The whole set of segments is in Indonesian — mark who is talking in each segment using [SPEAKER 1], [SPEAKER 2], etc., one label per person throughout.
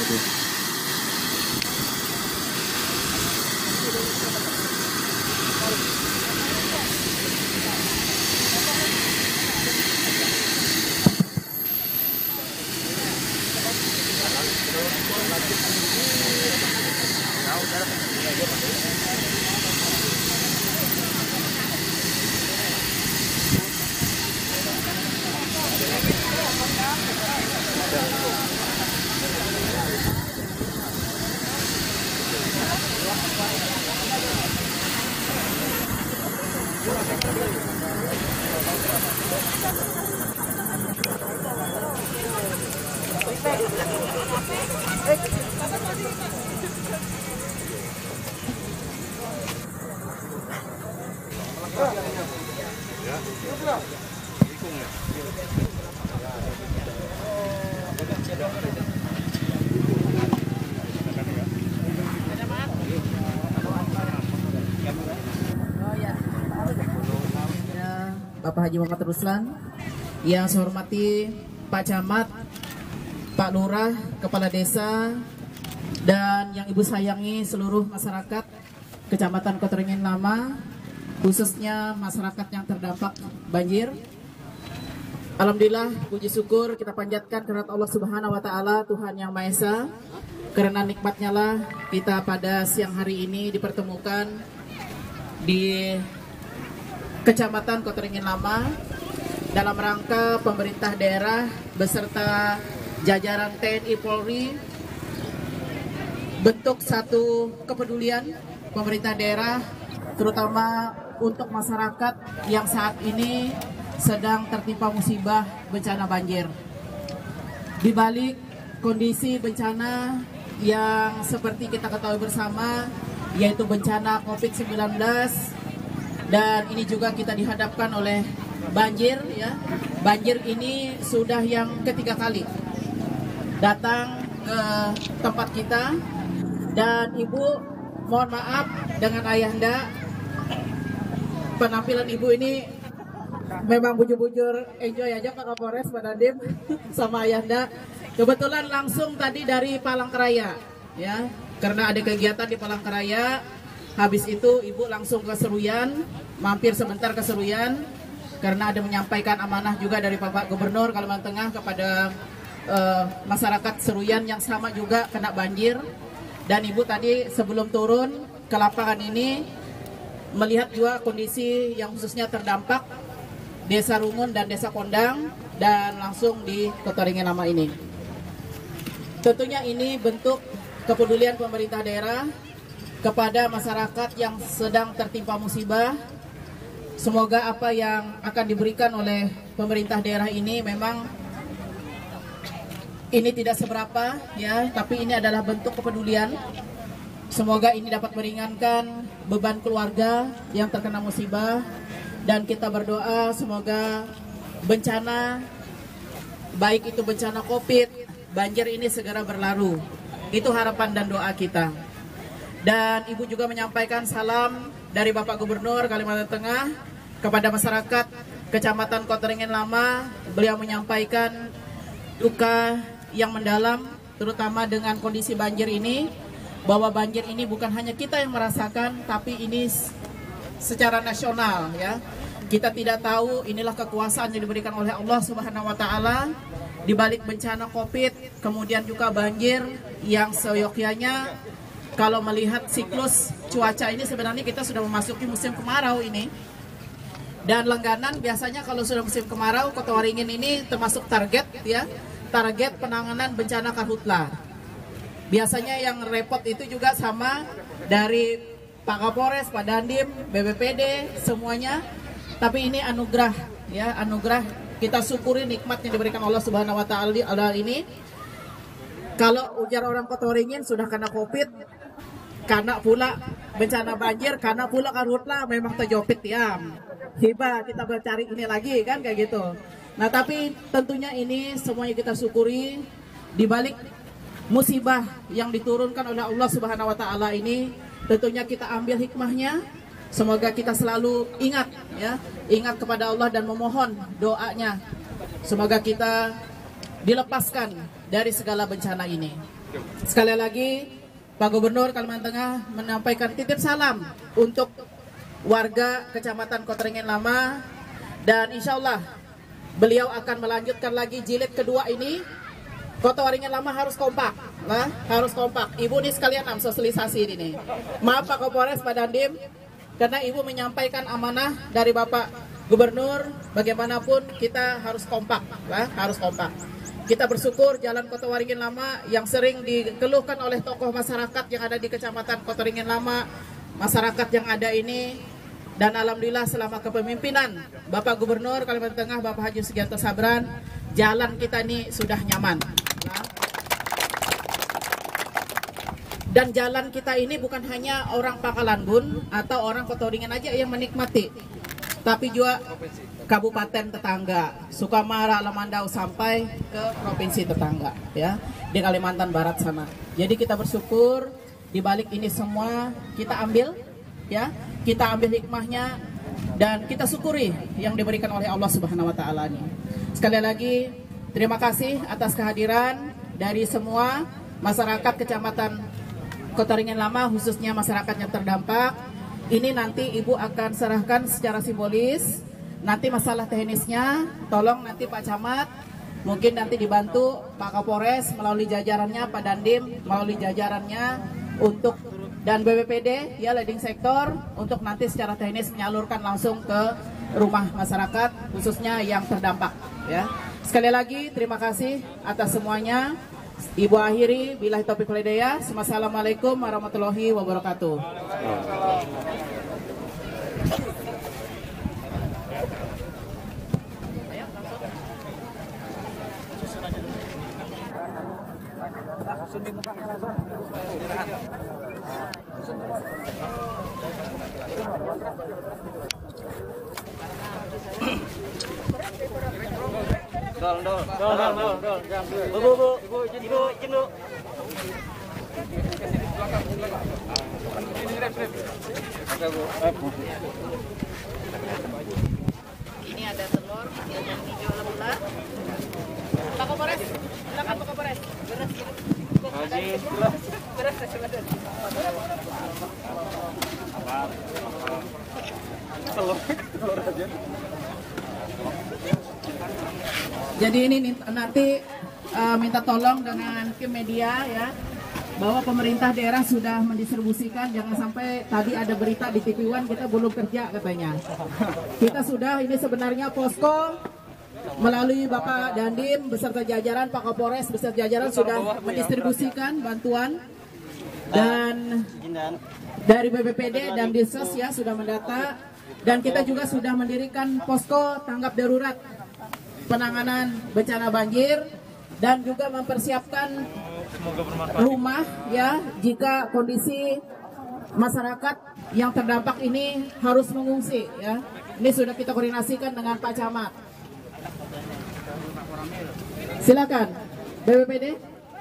[SPEAKER 1] wabarakatuh.
[SPEAKER 2] Bapak Haji Muhammad Ruslan, yang saya hormati Pak Camat, Pak Lurah, Kepala Desa, dan yang Ibu sayangi seluruh masyarakat Kecamatan Koteringin Lama, khususnya masyarakat yang terdampak banjir. Alhamdulillah, puji syukur kita panjatkan kehadirat Allah Subhanahu wa Ta'ala, Tuhan Yang Maha Esa. Karena nikmatnya lah kita pada siang hari ini dipertemukan di Kecamatan Koteringin Lama dalam rangka pemerintah daerah beserta jajaran TNI Polri bentuk satu kepedulian pemerintah daerah terutama untuk masyarakat yang saat ini sedang tertimpa musibah bencana banjir. Di balik kondisi bencana yang seperti kita ketahui bersama, yaitu bencana COVID-19, dan ini juga kita dihadapkan oleh banjir, ya. Banjir ini sudah yang ketiga kali datang ke tempat kita, dan Ibu mohon maaf dengan Ayahanda, penampilan Ibu ini memang bujur-bujur enjoy aja Pak Kapolres, Pak Dandim sama Ayahanda. Kebetulan langsung tadi dari Palangkaraya, ya, karena ada kegiatan di Palangkaraya. Habis itu Ibu langsung ke Seruyan, mampir sebentar ke Seruyan karena ada menyampaikan amanah juga dari Bapak Gubernur Kalimantan Tengah kepada masyarakat Seruyan yang sama juga kena banjir. Dan Ibu tadi sebelum turun ke lapangan ini melihat juga kondisi yang khususnya terdampak Desa Rungun dan Desa Kondang, dan langsung di Koteringin Lama ini. Tentunya ini bentuk kepedulian pemerintah daerah kepada masyarakat yang sedang tertimpa musibah. Semoga apa yang akan diberikan oleh pemerintah daerah ini memang ini tidak seberapa, ya, tapi ini adalah bentuk kepedulian. Semoga ini dapat meringankan beban keluarga yang terkena musibah, dan kita berdoa semoga bencana, baik itu bencana COVID, banjir ini segera berlalu. Itu harapan dan doa kita. Dan Ibu juga menyampaikan salam dari Bapak Gubernur Kalimantan Tengah kepada masyarakat Kecamatan Koteringin Lama. Beliau menyampaikan duka yang mendalam terutama dengan kondisi banjir ini, bahwa banjir ini bukan hanya kita yang merasakan, tapi ini secara nasional, ya. Kita tidak tahu inilah kekuasaan yang diberikan oleh Allah Subhanahu wa Ta'ala di balik bencana COVID, kemudian juga banjir yang seyogyanya. Kalau melihat siklus cuaca ini sebenarnya kita sudah memasuki musim kemarau ini. Dan langganan biasanya kalau sudah musim kemarau, Kota Waringin ini termasuk target, ya, target penanganan bencana karhutla. Biasanya yang repot itu juga sama dari Pak Kapolres, Pak Dandim, BPPD, semuanya. Tapi ini anugerah, ya, anugerah. Kita syukuri nikmat yang diberikan Allah Subhanahu wa Ta'ala ini. Kalau ujar orang Kota Waringin sudah kena COVID, karena pula bencana banjir, karena pula karhutla, memang terjopit ya. Hibah kita mencari ini lagi kan kayak gitu. Nah, tapi tentunya ini semuanya kita syukuri di balik musibah yang diturunkan oleh Allah Subhanahu wa Ta'ala ini. Tentunya kita ambil hikmahnya. Semoga kita selalu ingat, ya, ingat kepada Allah dan memohon doanya. Semoga kita dilepaskan dari segala bencana ini. Sekali lagi, Pak Gubernur Kalimantan Tengah menyampaikan titip salam untuk warga Kecamatan Kota Ringin Lama, dan insya Allah beliau akan melanjutkan lagi jilid kedua ini. Kota Waringin Lama harus kompak, nah, harus kompak. Ibu nih sekalian sosialisasi ini. Maaf Pak Kapolres, Pak Dandim, karena Ibu menyampaikan amanah dari Bapak Gubernur, bagaimanapun kita harus kompak, nah, harus kompak. Kita bersyukur jalan Kota Waringin Lama yang sering dikeluhkan oleh tokoh masyarakat yang ada di Kecamatan Kota Ringin Lama, masyarakat yang ada ini, dan alhamdulillah selama kepemimpinan Bapak Gubernur Kalimantan Tengah, Bapak Haji Sugianto Sabran, jalan kita ini sudah nyaman. Dan jalan kita ini bukan hanya orang Pangkalan Bun atau orang Kota Waringin aja yang menikmati, tapi juga kabupaten tetangga, Sukamara, Lamandau sampai ke provinsi tetangga, ya, di Kalimantan Barat sana. Jadi kita bersyukur di balik ini semua kita ambil, ya, kita ambil hikmahnya dan kita syukuri yang diberikan oleh Allah Subhanahu Wa Taala ini. Sekali lagi terima kasih atas kehadiran dari semua masyarakat Kecamatan Kota Ringin Lama, khususnya masyarakat yang terdampak. Ini nanti Ibu akan serahkan secara simbolis. Nanti masalah teknisnya, tolong nanti Pak Camat, mungkin nanti dibantu Pak Kapolres melalui jajarannya, Pak Dandim melalui jajarannya untuk, dan BPPD ya, leading sektor, untuk nanti secara teknis menyalurkan langsung ke rumah masyarakat khususnya yang terdampak, ya. Sekali lagi terima kasih atas semuanya. Ibu akhiri, billahi taufiq wal hidayah. Wassalamualaikum warahmatullahi wabarakatuh. Ini ada telur yang hijau bulat. Pak Kapolres, silakan Pak Kapolres. Jadi ini nanti minta tolong dengan tim media ya, bahwa pemerintah daerah sudah mendistribusikan, jangan sampai tadi ada berita di TV One kita belum kerja katanya. Kita sudah, ini sebenarnya posko melalui Bapak Dandim beserta jajaran, Pak Kapolres beserta jajaran sudah mendistribusikan bantuan, dan dari BPPD dan Dinsos ya sudah mendata, dan kita juga sudah mendirikan posko tanggap darurat penanganan bencana banjir, dan juga mempersiapkan rumah ya jika kondisi masyarakat yang terdampak ini harus mengungsi ya. Ini sudah kita koordinasikan dengan Pak Camat. Silakan BPPD.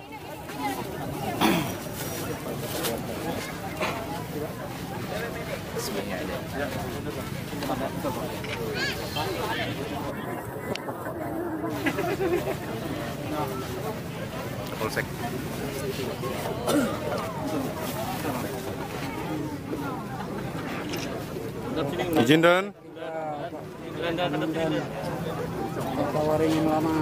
[SPEAKER 1] Polsek. Izin dan
[SPEAKER 3] Kota Waringin Lama.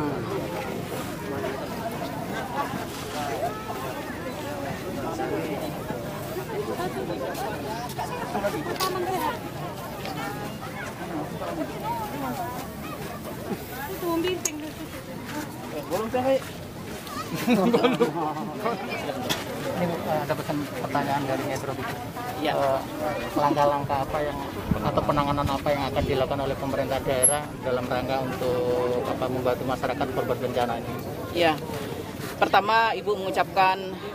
[SPEAKER 3] Ini ada pesan pertanyaan dari Metro.
[SPEAKER 2] Ya.
[SPEAKER 3] Langkah-langkah apa yang atau penanganan apa yang akan dilakukan oleh pemerintah daerah dalam rangka untuk membantu masyarakat korban bencana ini?
[SPEAKER 2] Ya. Pertama Ibu mengucapkan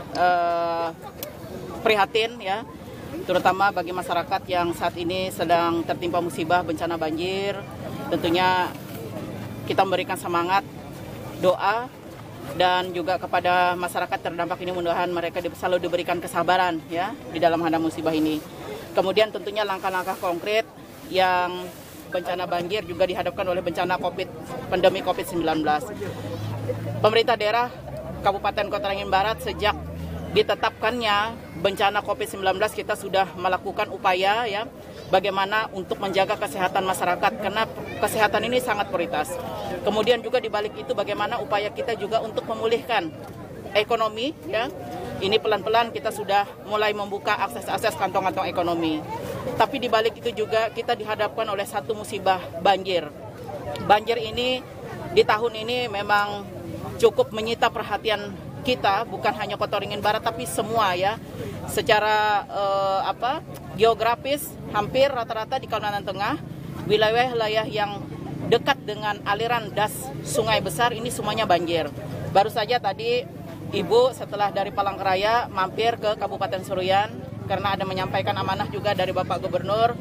[SPEAKER 2] prihatin ya, terutama bagi masyarakat yang saat ini sedang tertimpa musibah bencana banjir. Tentunya kita memberikan semangat, doa, dan juga kepada masyarakat terdampak ini, mudah-mudahan mereka selalu diberikan kesabaran ya di dalam hadap musibah ini. Kemudian tentunya langkah-langkah konkret yang bencana banjir juga dihadapkan oleh bencana pandemi COVID-19. Pemerintah daerah Kabupaten Kota Waringin Barat sejak ditetapkannya bencana COVID-19 kita sudah melakukan upaya ya bagaimana untuk menjaga kesehatan masyarakat karena kesehatan ini sangat prioritas. Kemudian juga di balik itu bagaimana upaya kita juga untuk memulihkan ekonomi ya. Ini pelan-pelan kita sudah mulai membuka akses kantong-kantong ekonomi. Tapi di balik itu juga kita dihadapkan oleh satu musibah banjir. Banjir ini di tahun ini memang cukup menyita perhatian kita, bukan hanya Kota Waringin Barat tapi semua ya. Secara geografis hampir rata-rata di Kalimantan Tengah, wilayah-wilayah yang dekat dengan aliran das sungai besar ini semuanya banjir. Baru saja tadi Ibu setelah dari Palangkaraya mampir ke Kabupaten Seruyan karena ada menyampaikan amanah juga dari Bapak Gubernur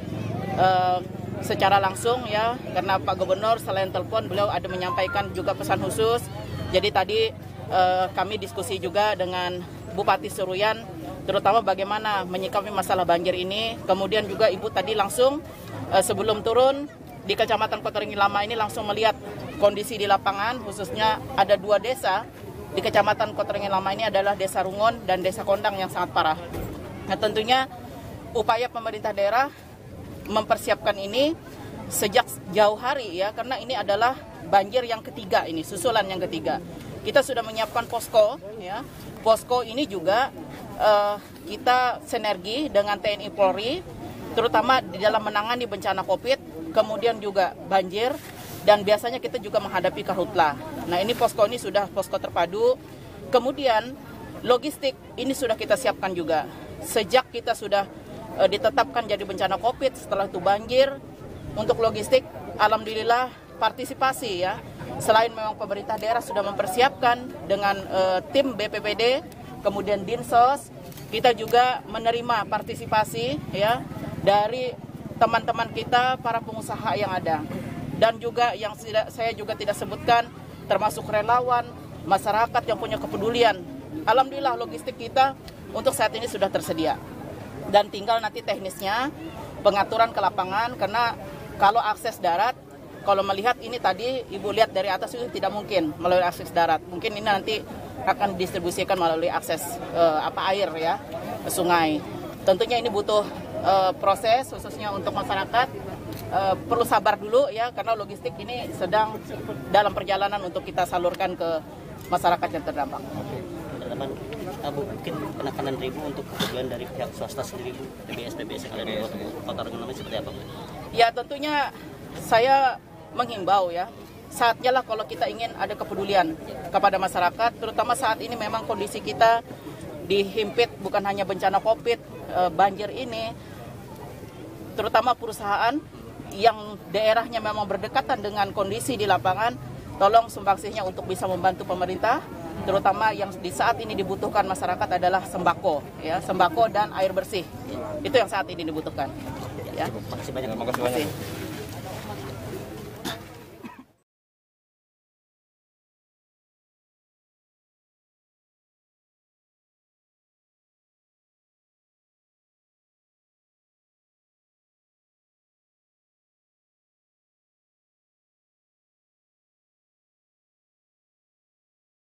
[SPEAKER 2] secara langsung ya, karena Pak Gubernur selain telepon beliau ada menyampaikan juga pesan khusus. Jadi tadi kami diskusi juga dengan Bupati Seruyan terutama bagaimana menyikapi masalah banjir ini. Kemudian juga Ibu tadi langsung sebelum turun di Kecamatan Kota Waringin Lama ini langsung melihat kondisi di lapangan, khususnya ada 2 desa di Kecamatan Kota Waringin Lama ini adalah Desa Rungon dan Desa Kondang yang sangat parah. Nah tentunya upaya pemerintah daerah mempersiapkan ini sejak jauh hari ya, karena ini adalah banjir yang ketiga ini, susulan yang ketiga. Kita sudah menyiapkan posko ya. Posko ini juga kita sinergi dengan TNI Polri terutama di dalam menangani bencana Covid, kemudian juga banjir dan biasanya kita juga menghadapi karhutlah. Nah, ini posko ini sudah posko terpadu. Kemudian logistik ini sudah kita siapkan juga. Sejak kita sudah ditetapkan jadi bencana Covid, setelah itu banjir, untuk logistik alhamdulillah partisipasi ya. Selain memang pemerintah daerah sudah mempersiapkan dengan tim BPBD, kemudian Dinsos, kita juga menerima partisipasi ya dari teman-teman kita para pengusaha yang ada. Dan juga yang saya juga tidak sebutkan termasuk relawan, masyarakat yang punya kepedulian. Alhamdulillah logistik kita untuk saat ini sudah tersedia. Dan tinggal nanti teknisnya pengaturan ke lapangan, karena kalau akses darat, kalau melihat ini tadi Ibu lihat dari atas itu tidak mungkin melalui akses darat. Mungkin ini nanti akan didistribusikan melalui akses air ya, ke sungai. Tentunya ini butuh proses khususnya untuk masyarakat. Perlu sabar dulu ya, karena logistik ini sedang dalam perjalanan untuk kita salurkan ke masyarakat yang terdampak.
[SPEAKER 4] Mungkin penekanan ribu untuk kebutuhan dari pihak swasta sendiri, PBS yang ada di Kota Waringin Lama seperti apa?
[SPEAKER 2] Ya tentunya saya menghimbau ya, saatnya lah kalau kita ingin ada kepedulian kepada masyarakat, terutama saat ini memang kondisi kita dihimpit bukan hanya bencana Covid, banjir ini, terutama perusahaan yang daerahnya memang berdekatan dengan kondisi di lapangan, tolong sumbangsihnya untuk bisa membantu pemerintah, terutama yang di saat ini dibutuhkan masyarakat adalah sembako, ya, sembako dan air bersih. Itu yang saat ini dibutuhkan. Ya.
[SPEAKER 4] Terima kasih banyak.
[SPEAKER 1] Terima kasih banyak.